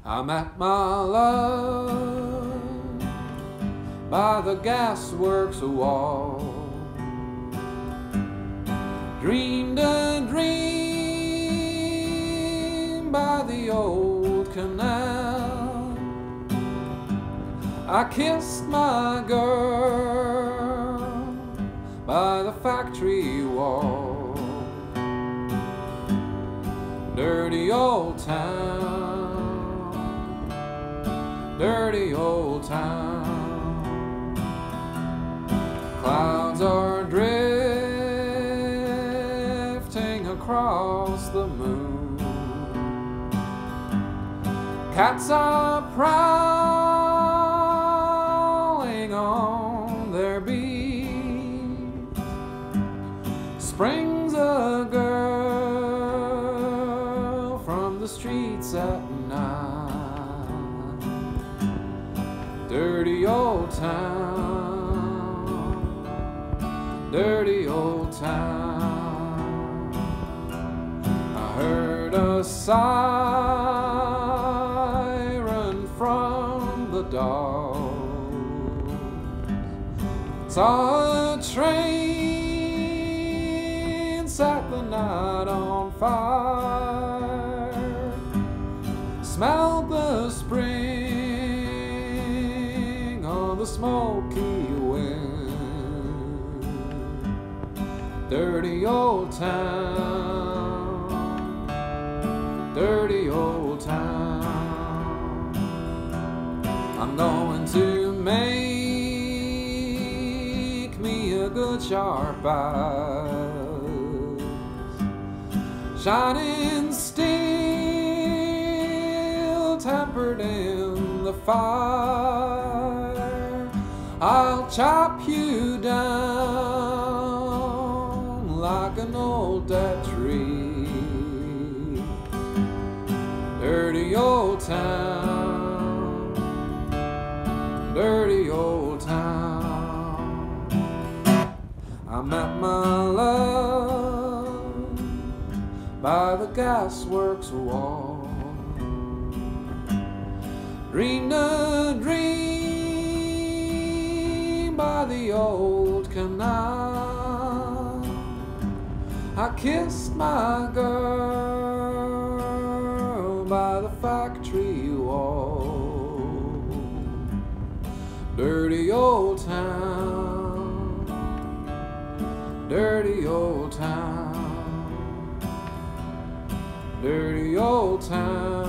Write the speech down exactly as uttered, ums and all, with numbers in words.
I met my love by the gasworks wall, dreamed a dream by the old canal. I kissed my girl by the factory wall, dirty old town, dirty old town. Clouds are drifting across the moon, cats are prowling on their beat. Spring's a girl from the streets at night, dirty old town, dirty old town. I heard a siren from the dark, saw a train set the night on fire, smelled the spring on the smoky wind. Dirty old town, dirty old town. I'm going to make me a good sharp eyes, shining steel, tempered in the fire. I'll chop you down like an old dead tree. Dirty old town, dirty old town. I met my love by the gasworks wall, dreamed a dream by the old canal. I kissed my girl by the factory wall, dirty old town, dirty old town, dirty old town.